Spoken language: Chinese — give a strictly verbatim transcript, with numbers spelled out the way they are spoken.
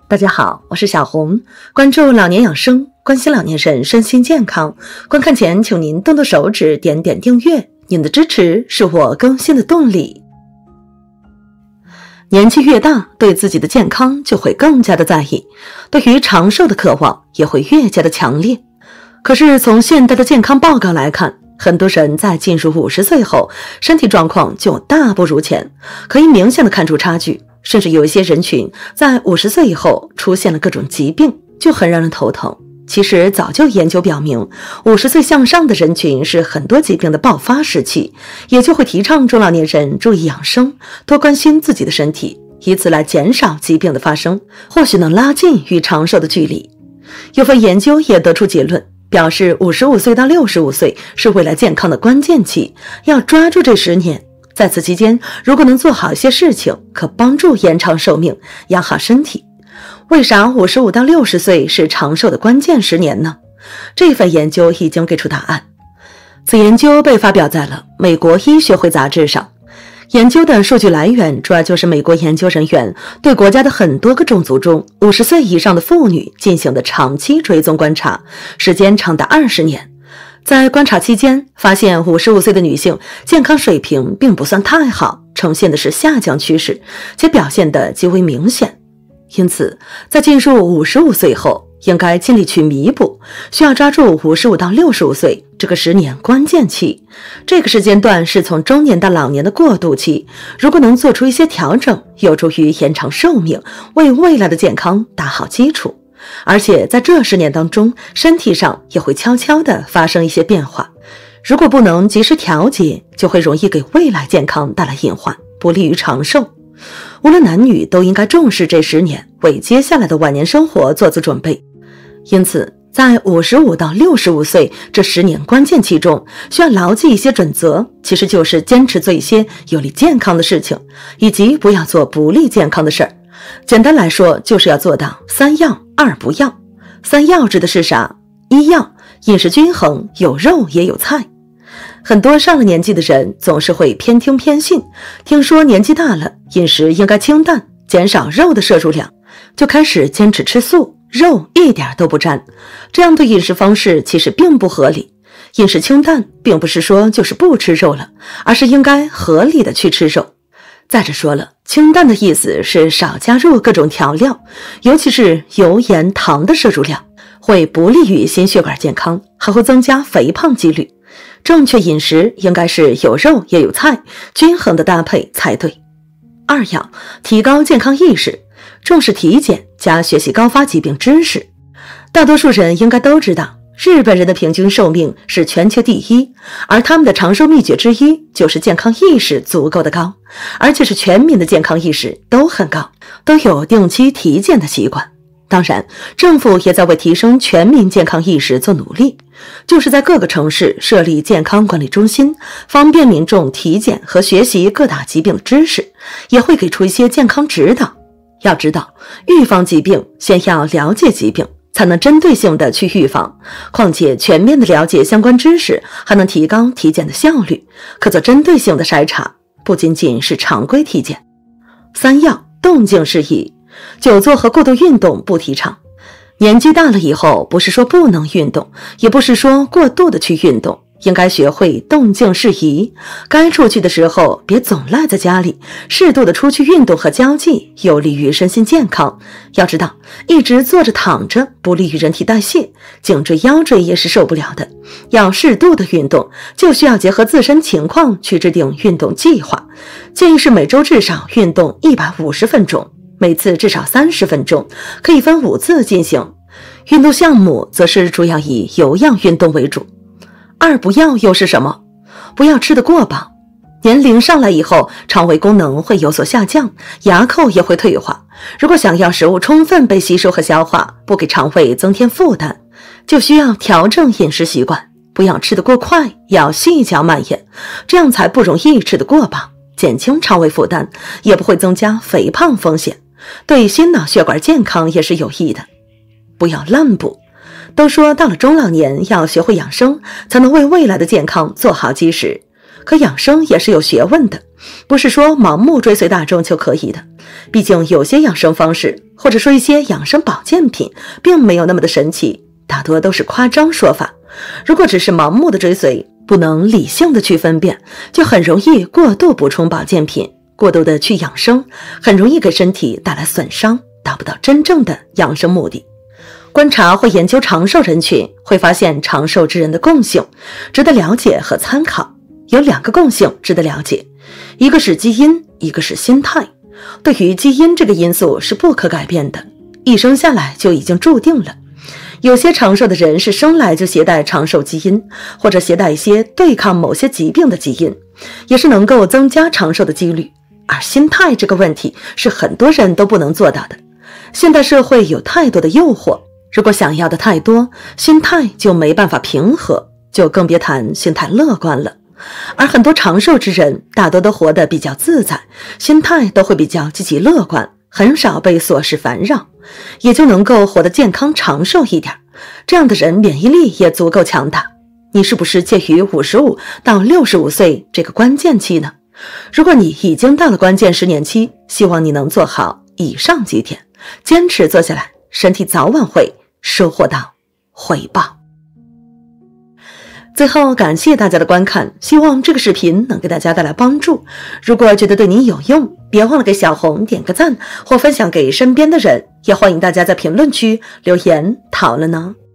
大家好，我是小红，关注老年养生，关心老年人身心健康。观看前请您动动手指点点订阅，您的支持是我更新的动力。年纪越大，对自己的健康就会更加的在意，对于长寿的渴望也会越加的强烈。可是从现代的健康报告来看，很多人在进入五十岁后，身体状况就大不如前，可以明显的看出差距。甚至有一些人群在五十岁以后出现了各种疾病，就很让人头疼。其实早就研究表明，五十岁向上的人群是很多疾病的爆发时期，也就会提倡中老年人注意养生，多关心自己的身体，以此来减少疾病的发生，或许能拉近与长寿的距离。有份研究也得出结论，表示五十五岁到六十五岁是未来健康的关键期，要抓住这十年。在此期间，如果能做好一些事情，可帮助延长寿命，养好身体。为啥五十五到六十岁是长寿的关键十年呢？这份研究已经给出答案。此研究被发表在了美国医学会杂志上。研究的数据来源主要就是美国研究人员对国家的很多个种族中五十岁以上的妇女进行的长期追踪观察，时间长达二十年。在观察期间，发现五十五岁的女性健康水平并不算太好，呈现的是下降趋势，且表现得极为明显。因此，在进入五十五岁后，应该尽力去弥补，需要抓住五十五到六十五岁这个十年关键期。这个时间段是从中年到老年的过渡期，如果能做出一些调整，有助于延长寿命，为未来的健康打好基础。而且在这十年当中，身体上也会悄悄地发生一些变化，如果不能及时调节，就会容易给未来健康带来隐患，不利于长寿。无论男女都应该重视这十年，为接下来的晚年生活做足准备。因此在五十五到六十五岁这十年关键期中，需要牢记一些准则，其实就是坚持做一些有利健康的事情，以及不要做不利健康的事儿。简单来说，就是要做到三要二不要。三要指的是啥？一要饮食均衡，有肉也有菜。很多上了年纪的人总是会偏听偏信，听说年纪大了饮食应该清淡，减少肉的摄入量，就开始坚持吃素，肉一点都不沾。这样的饮食方式其实并不合理。饮食清淡并不是说就是不吃肉了，而是应该合理的去吃肉。再者说了，清淡的意思是少加入各种调料，尤其是油盐糖的摄入量，会不利于心血管健康，还会增加肥胖几率。正确饮食应该是有肉也有菜，均衡的搭配才对。二要提高健康意识，重视体检加学习高发疾病知识。大多数人应该都知道，日本人的平均寿命是全球第一，而他们的长寿秘诀之一就是健康意识足够的高，而且是全民的健康意识都很高，都有定期体检的习惯。当然，政府也在为提升全民健康意识做努力，就是在各个城市设立健康管理中心，方便民众体检和学习各大疾病的知识，也会给出一些健康指导。要知道，预防疾病先要了解疾病，才能针对性的去预防，况且全面的了解相关知识，还能提高体检的效率，可做针对性的筛查，不仅仅是常规体检。三要动静适宜，久坐和过度运动不提倡。年纪大了以后，不是说不能运动，也不是说过度的去运动，应该学会动静适宜，该出去的时候别总赖在家里，适度的出去运动和交际，有利于身心健康。要知道，一直坐着躺着不利于人体代谢，颈椎腰椎也是受不了的。要适度的运动，就需要结合自身情况去制定运动计划，建议是每周至少运动一百五十分钟，每次至少三十分钟，可以分五次进行。运动项目则是主要以有氧运动为主。二不要又是什么？不要吃得过饱。年龄上来以后，肠胃功能会有所下降，牙口也会退化。如果想要食物充分被吸收和消化，不给肠胃增添负担，就需要调整饮食习惯，不要吃得过快，要细嚼慢咽，这样才不容易吃得过饱，减轻肠胃负担，也不会增加肥胖风险，对心脑血管健康也是有益的。不要滥补。都说到了中老年要学会养生，才能为未来的健康做好基石。可养生也是有学问的， 不是说盲目追随大众就可以的。毕竟有些养生方式，或者说一些养生保健品，并没有那么的神奇，大多都是夸张说法。如果只是盲目的追随，不能理性的去分辨，就很容易过度补充保健品，过度的去养生，很容易给身体带来损伤，达不到真正的养生目的。观察或研究长寿人群，会发现长寿之人的共性，值得了解和参考。有两个共性值得了解，一个是基因，一个是心态。对于基因这个因素是不可改变的，一生下来就已经注定了。有些长寿的人是生来就携带长寿基因，或者携带一些对抗某些疾病的基因，也是能够增加长寿的几率。而心态这个问题是很多人都不能做到的。现代社会有太多的诱惑，如果想要的太多，心态就没办法平和，就更别谈心态乐观了。而很多长寿之人大多都活得比较自在，心态都会比较积极乐观，很少被琐事烦扰，也就能够活得健康长寿一点。这样的人免疫力也足够强大。你是不是介于五十五到六十五岁这个关键期呢？如果你已经到了关键十年期，希望你能做好以上几点，坚持做下来，身体早晚会收获到回报。最后感谢大家的观看，希望这个视频能给大家带来帮助。如果觉得对你有用，别忘了给小红点个赞或分享给身边的人，也欢迎大家在评论区留言讨论呢。